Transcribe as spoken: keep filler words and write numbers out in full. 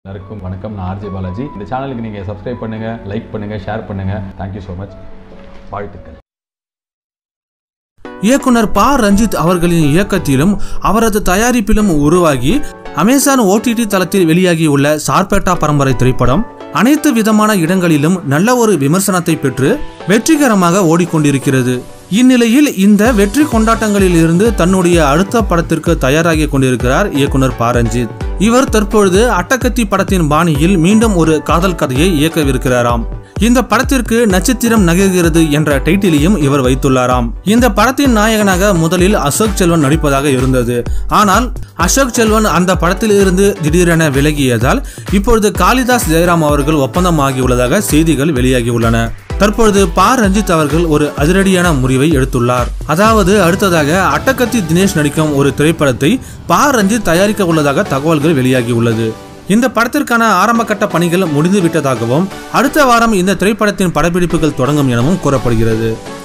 எல்லாருக்கும் வணக்கம். நான் ஆர்ஜே பாலாஜி. இந்த சேனலுக்கு நீங்கள் சப்ஸ்கிரைப் பண்ணுங்கள், லைக் பண்ணுங்கள், ஷேர் பண்ணுங்கள். Thank you so much. வாழ்த்துக்கள். இயக்குனர் ப ரஞ்சித் அவர்களின் இயக்கத்திலும் அவரது தயாரிப்பிலும் உருவாகி அமேசான் ஓடிடி தளத்தில் வெளியாகியுள்ள சார்பேட்டா பரம்பரை திரைப்படம் அனைத்து விதமான இடங்களிலும் நல்ல ஒரு விமர்சனத்தை பெற்று வெற்றிகரமாக ஓடிக்கொண்டிருக்கிறது. இந்நிலையில் இந்த வெற்றி கொண்டாட்டங்களில் இருந்து தன்னுடைய அடுத்த படத்திற்கு தயாராகி கொண்டிருக்கிறார் இயக்குனர் ப ரஞ்சித். இவர் தற்பொழுது அட்டகத்தி படத்தின் பாணியில் மீண்டும் ஒரு காதல் கதையை இயக்கவிருக்கிறாராம். இந்த படத்திற்கு நட்சத்திரம் நகர்கிறது என்ற டைட்டிலையும் இவர் வைத்துள்ளாராம். இந்த படத்தின் நாயகனாக முதலில் அசோக் செல்வன் நடிப்பதாக இருந்தது. ஆனால் அசோக் செல்வன் அந்த படத்தில் இருந்து திடீரென விலகியதால் இப்பொழுது காளிதாஸ் ஜெயராம் அவர்கள் ஒப்பந்தமாகியுள்ளதாக செய்திகள் வெளியாகியுள்ளன. தற்பொழுது ப ரஞ்சித் அவர்கள் ஒரு அதிரடியான முடிவை எடுத்துள்ளார். அதாவது அடுத்ததாக அட்டகத்தி தினேஷ் நடிக்கும் ஒரு திரைப்படத்தை ப ரஞ்சித் தயாரிக்க உள்ளதாக தகவல்கள் வெளியாகியுள்ளது. இந்த படத்திற்கான ஆரம்ப கட்ட பணிகள் முடிந்து விட்டதாகவும் அடுத்த வாரம் இந்த திரைப்படத்தின் படப்பிடிப்புகள் தொடங்கும் எனவும் கூறப்படுகிறது.